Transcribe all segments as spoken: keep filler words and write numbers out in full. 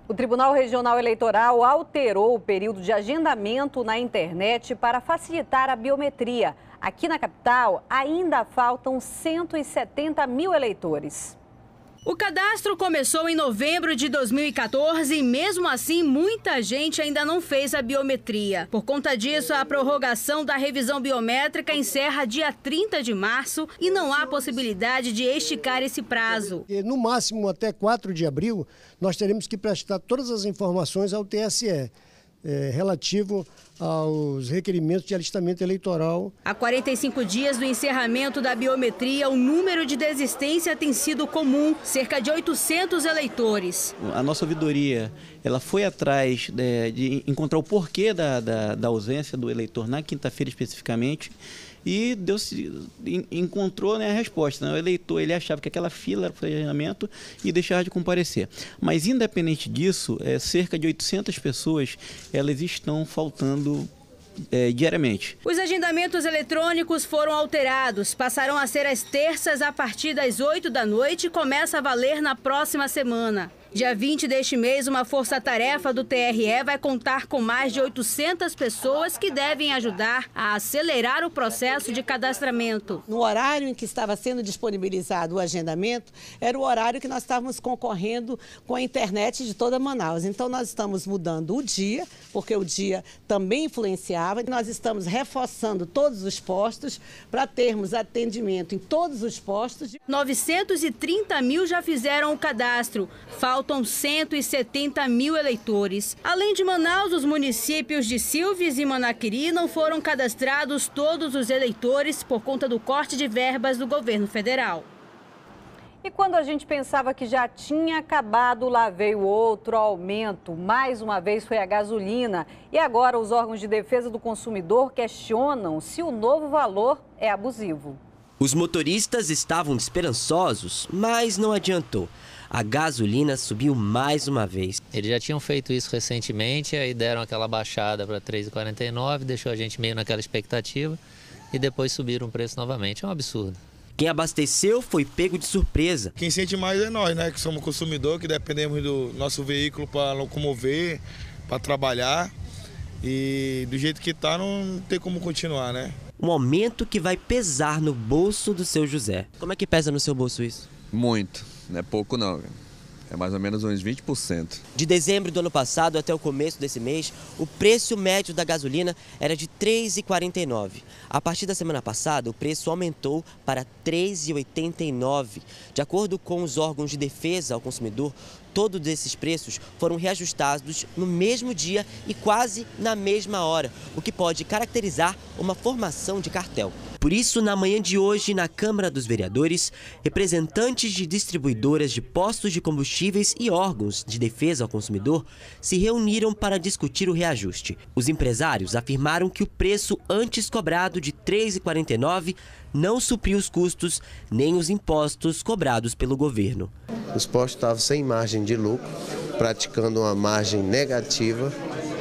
O Tribunal Regional Eleitoral alterou o período de agendamento na internet para facilitar a biometria. Aqui na capital, ainda faltam cento e setenta mil eleitores. O cadastro começou em novembro de dois mil e quatorze e, mesmo assim, muita gente ainda não fez a biometria. Por conta disso, a prorrogação da revisão biométrica encerra dia trinta de março e não há possibilidade de esticar esse prazo. No máximo, até quatro de abril, nós teremos que prestar todas as informações ao T S E, é, relativo aos requerimentos de alistamento eleitoral. Há quarenta e cinco dias do encerramento da biometria, o número de desistência tem sido comum, cerca de oitocentos eleitores. A nossa ouvidoria ela foi atrás de, de encontrar o porquê da, da, da ausência do eleitor na quinta-feira especificamente e Deus encontrou, né, a resposta. Né? O eleitor ele achava que aquela fila era para agendamento e deixava de comparecer. Mas, independente disso, é, cerca de oitocentas pessoas elas estão faltando é, diariamente. Os agendamentos eletrônicos foram alterados. Passarão a ser às terças a partir das oito da noite e começa a valer na próxima semana. Dia vinte deste mês, uma força-tarefa do T R E vai contar com mais de oitocentas pessoas que devem ajudar a acelerar o processo de cadastramento. No horário em que estava sendo disponibilizado o agendamento, era o horário que nós estávamos concorrendo com a internet de toda Manaus. Então, nós estamos mudando o dia, porque o dia também influenciava. Nós estamos reforçando todos os postos para termos atendimento em todos os postos. novecentos e trinta mil já fizeram o cadastro. Faltam cento e setenta mil eleitores. Além de Manaus, os municípios de Silves e Manaquiri não foram cadastrados todos os eleitores por conta do corte de verbas do governo federal. E quando a gente pensava que já tinha acabado, lá veio outro aumento. Mais uma vez foi a gasolina. E agora os órgãos de defesa do consumidor questionam se o novo valor é abusivo. Os motoristas estavam esperançosos, mas não adiantou. A gasolina subiu mais uma vez. Eles já tinham feito isso recentemente, aí deram aquela baixada para três reais e quarenta e nove centavos, deixou a gente meio naquela expectativa e depois subiram o preço novamente. É um absurdo. Quem abasteceu foi pego de surpresa. Quem sente mais é nós, né? Que somos consumidor, que dependemos do nosso veículo para locomover, para trabalhar. E do jeito que está, não tem como continuar, né? Um aumento que vai pesar no bolso do seu José. Como é que pesa no seu bolso isso? Muito. Não é pouco não, é mais ou menos uns vinte por cento. De dezembro do ano passado até o começo desse mês, o preço médio da gasolina era de três reais e quarenta e nove centavos. A partir da semana passada, o preço aumentou para três reais e oitenta e nove centavos. De acordo com os órgãos de defesa ao consumidor, todos esses preços foram reajustados no mesmo dia e quase na mesma hora, o que pode caracterizar uma formação de cartel. Por isso, na manhã de hoje, na Câmara dos Vereadores, representantes de distribuidoras de postos de combustíveis e órgãos de defesa ao consumidor se reuniram para discutir o reajuste. Os empresários afirmaram que o preço antes cobrado de três reais e quarenta e nove centavos não supriu os custos nem os impostos cobrados pelo governo. Os postos estavam sem margem de lucro, praticando uma margem negativa,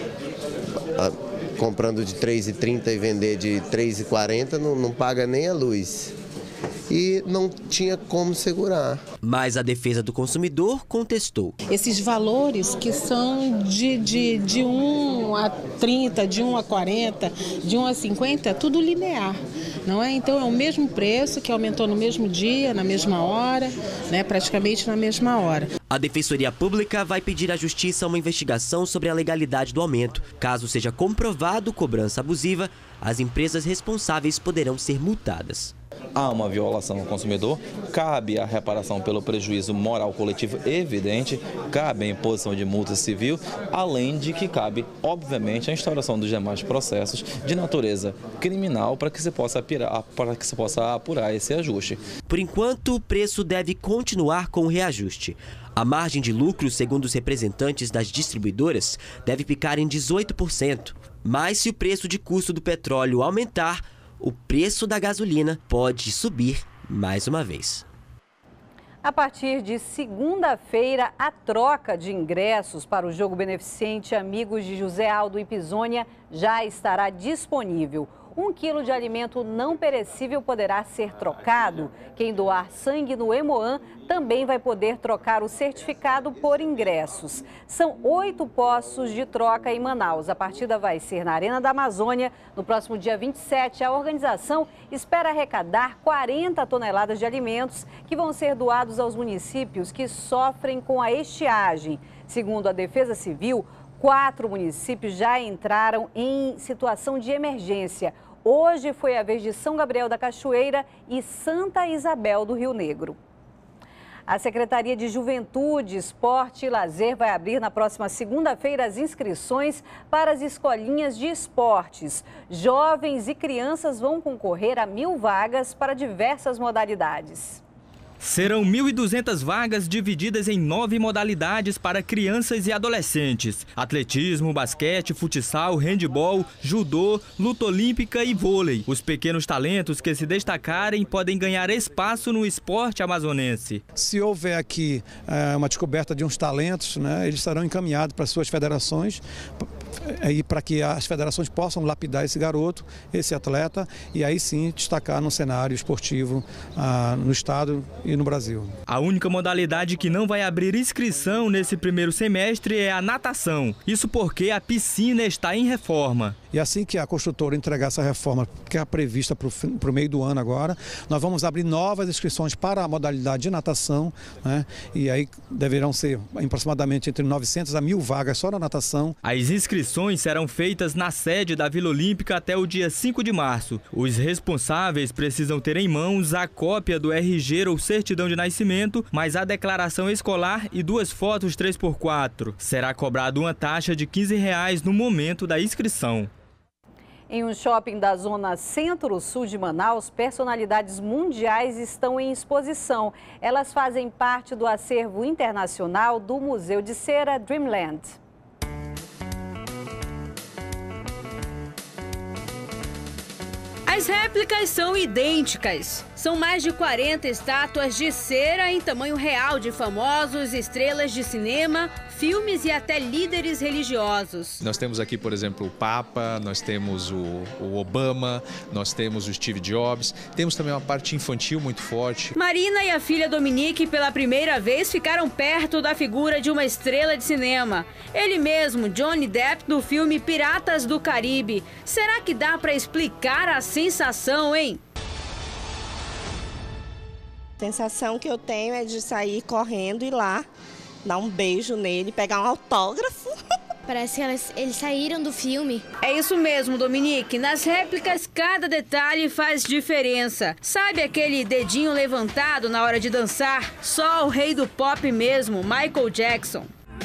comprando de três reais e trinta centavos e vender de três reais e quarenta centavos, não, não paga nem a luz. E não tinha como segurar. Mas a defesa do consumidor contestou. Esses valores que são de, de, de um a trinta, de um a quarenta, de um a cinquenta, é tudo linear, não é? Então é o mesmo preço que aumentou no mesmo dia, na mesma hora, né? Praticamente na mesma hora. A Defensoria Pública vai pedir à Justiça uma investigação sobre a legalidade do aumento. Caso seja comprovado cobrança abusiva, as empresas responsáveis poderão ser multadas. Há uma violação ao consumidor, cabe a reparação pelo prejuízo moral coletivo evidente, cabe a imposição de multa civil, além de que cabe, obviamente, a instauração dos demais processos de natureza criminal para que se possa apurar, para que se possa apurar esse ajuste. Por enquanto, o preço deve continuar com o reajuste. A margem de lucro, segundo os representantes das distribuidoras, deve ficar em dezoito por cento. Mas se o preço de custo do petróleo aumentar, o preço da gasolina pode subir mais uma vez. A partir de segunda-feira, a troca de ingressos para o jogo beneficente Amigos de José Aldo e Pisônia já estará disponível. um quilo de alimento não perecível poderá ser trocado. Quem doar sangue no Hemoan também vai poder trocar o certificado por ingressos. São oito postos de troca em Manaus. A partida vai ser na Arena da Amazônia. No próximo dia vinte e sete, a organização espera arrecadar quarenta toneladas de alimentos que vão ser doados aos municípios que sofrem com a estiagem. Segundo a Defesa Civil, quatro municípios já entraram em situação de emergência. Hoje foi a vez de São Gabriel da Cachoeira e Santa Isabel do Rio Negro. A Secretaria de Juventude, Esporte e Lazer vai abrir na próxima segunda-feira as inscrições para as escolinhas de esportes. Jovens e crianças vão concorrer a mil vagas para diversas modalidades. Serão mil e duzentas vagas divididas em nove modalidades para crianças e adolescentes. Atletismo, basquete, futsal, handebol, judô, luta olímpica e vôlei. Os pequenos talentos que se destacarem podem ganhar espaço no esporte amazonense. Se houver aqui é, uma descoberta de uns talentos, né, eles serão encaminhados para suas federações e para que as federações possam lapidar esse garoto, esse atleta, e aí sim destacar no cenário esportivo ah, no estado e no Brasil. A única modalidade que não vai abrir inscrição nesse primeiro semestre é a natação. Isso porque a piscina está em reforma. E assim que a construtora entregar essa reforma, que é prevista para o meio do ano agora, nós vamos abrir novas inscrições para a modalidade de natação, né? E aí deverão ser aproximadamente entre novecentas a mil vagas só na natação. As inscrições serão feitas na sede da Vila Olímpica até o dia cinco de março. Os responsáveis precisam ter em mãos a cópia do R G ou certidão de nascimento, mais a declaração escolar e duas fotos três por quatro. Será cobrada uma taxa de quinze reais no momento da inscrição. Em um shopping da zona centro-sul de Manaus, personalidades mundiais estão em exposição. Elas fazem parte do acervo internacional do Museu de Cera Dreamland. As réplicas são idênticas. São mais de quarenta estátuas de cera em tamanho real de famosos, estrelas de cinema, filmes e até líderes religiosos. Nós temos aqui, por exemplo, o Papa, nós temos o, o Obama, nós temos o Steve Jobs, temos também uma parte infantil muito forte. Marina e a filha Dominique, pela primeira vez, ficaram perto da figura de uma estrela de cinema. Ele mesmo, Johnny Depp, do filme Piratas do Caribe. Será que dá para explicar a sensação, hein? A sensação que eu tenho é de sair correndo e ir lá, dar um beijo nele, pegar um autógrafo. Parece que elas, eles saíram do filme. É isso mesmo, Dominique. Nas réplicas, cada detalhe faz diferença. Sabe aquele dedinho levantado na hora de dançar? Só o rei do pop mesmo, Michael Jackson.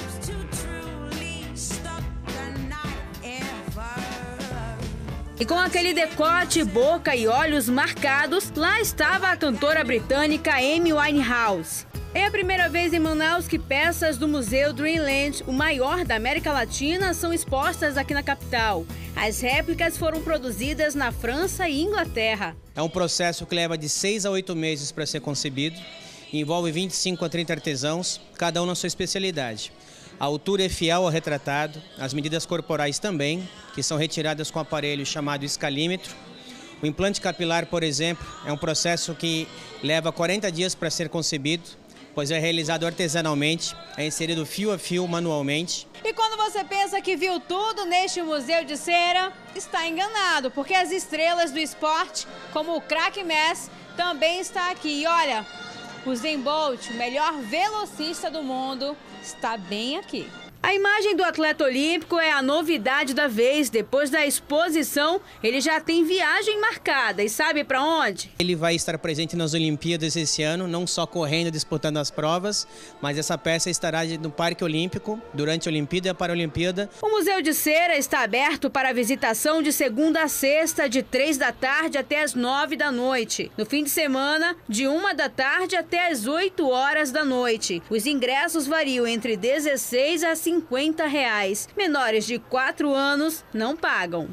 E com aquele decote, boca e olhos marcados, lá estava a cantora britânica Amy Winehouse. É a primeira vez em Manaus que peças do Museu Dreamland, o maior da América Latina, são expostas aqui na capital. As réplicas foram produzidas na França e Inglaterra. É um processo que leva de seis a oito meses para ser concebido. Envolve vinte e cinco a trinta artesãos, cada um na sua especialidade. A altura é fiel ao retratado, as medidas corporais também, que são retiradas com um aparelho chamado escalímetro. O implante capilar, por exemplo, é um processo que leva quarenta dias para ser concebido, pois é realizado artesanalmente, é inserido fio a fio manualmente. E quando você pensa que viu tudo neste Museu de Cera, está enganado, porque as estrelas do esporte, como o craque Messi, também está aqui. E olha, o Usain Bolt, o melhor velocista do mundo, está bem aqui. A imagem do atleta olímpico é a novidade da vez. Depois da exposição, ele já tem viagem marcada. E sabe para onde? Ele vai estar presente nas Olimpíadas esse ano, não só correndo, disputando as provas, mas essa peça estará no Parque Olímpico durante a Olimpíada e a Paralimpíada. O Museu de Cera está aberto para visitação de segunda a sexta, de três da tarde até as nove da noite. No fim de semana, de uma da tarde até as oito horas da noite. Os ingressos variam entre dezesseis a cinquenta reais. Menores de quatro anos não pagam.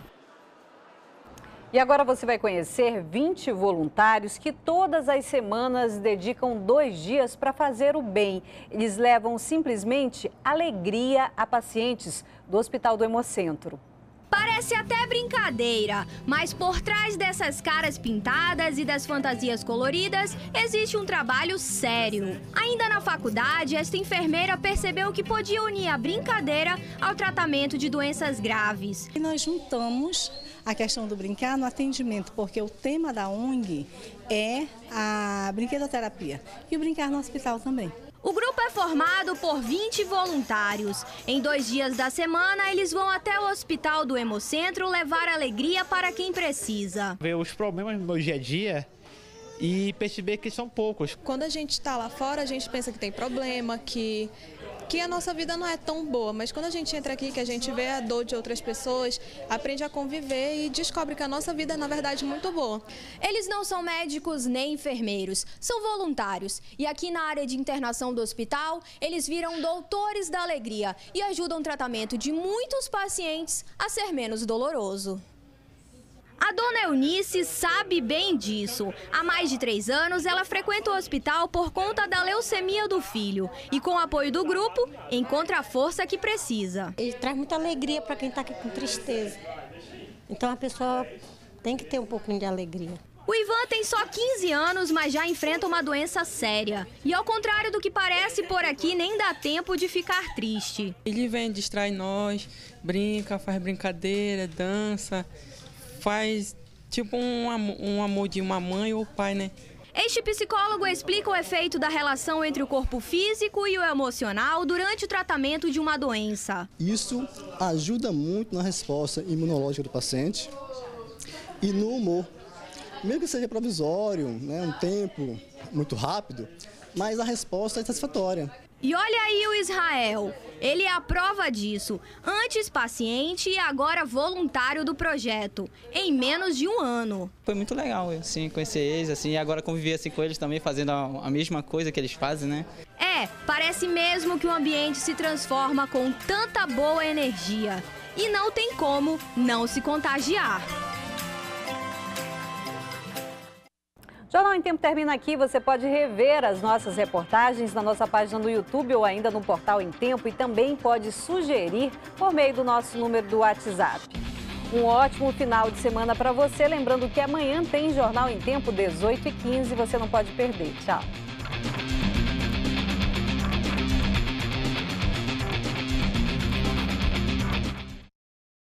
E agora você vai conhecer vinte voluntários que todas as semanas dedicam dois dias para fazer o bem. Eles levam simplesmente alegria a pacientes do Hospital do Hemocentro. Parece até brincadeira, mas por trás dessas caras pintadas e das fantasias coloridas, existe um trabalho sério. Ainda na faculdade, esta enfermeira percebeu que podia unir a brincadeira ao tratamento de doenças graves. E nós juntamos a questão do brincar no atendimento, porque o tema da O N G é a brinquedoterapia e o brincar no hospital também. O grupo é formado por vinte voluntários. Em dois dias da semana, eles vão até o hospital do Hemocentro levar alegria para quem precisa. Ver os problemas no meu dia a dia e perceber que são poucos. Quando a gente está lá fora, a gente pensa que tem problema, que, que a nossa vida não é tão boa. Mas quando a gente entra aqui, que a gente vê a dor de outras pessoas, aprende a conviver e descobre que a nossa vida é, na verdade, muito boa. Eles não são médicos nem enfermeiros, são voluntários. E aqui na área de internação do hospital, eles viram doutores da alegria e ajudam o tratamento de muitos pacientes a ser menos doloroso. A dona Eunice sabe bem disso. Há mais de três anos, ela frequenta o hospital por conta da leucemia do filho. E com o apoio do grupo, encontra a força que precisa. Ele traz muita alegria para quem está aqui com tristeza. Então a pessoa tem que ter um pouquinho de alegria. O Ivan tem só quinze anos, mas já enfrenta uma doença séria. E ao contrário do que parece por aqui, nem dá tempo de ficar triste. Ele vem, distrai nós, brinca, faz brincadeira, dança. Faz tipo um, um amor de uma mãe ou pai, né? Este psicólogo explica o efeito da relação entre o corpo físico e o emocional durante o tratamento de uma doença. Isso ajuda muito na resposta imunológica do paciente e no humor. Mesmo que seja provisório, né, um tempo muito rápido, mas a resposta é satisfatória. E olha aí o Israel, ele é a prova disso, antes paciente e agora voluntário do projeto, em menos de um ano. Foi muito legal, assim, conhecer eles, assim, e agora conviver assim, com eles também, fazendo a, a mesma coisa que eles fazem, né? É, parece mesmo que o ambiente se transforma com tanta boa energia e não tem como não se contagiar. Jornal em Tempo termina aqui. Você pode rever as nossas reportagens na nossa página no YouTube ou ainda no portal Em Tempo e também pode sugerir por meio do nosso número do WhatsApp. Um ótimo final de semana para você. Lembrando que amanhã tem Jornal em Tempo, dezoito e quinze. Você não pode perder. Tchau.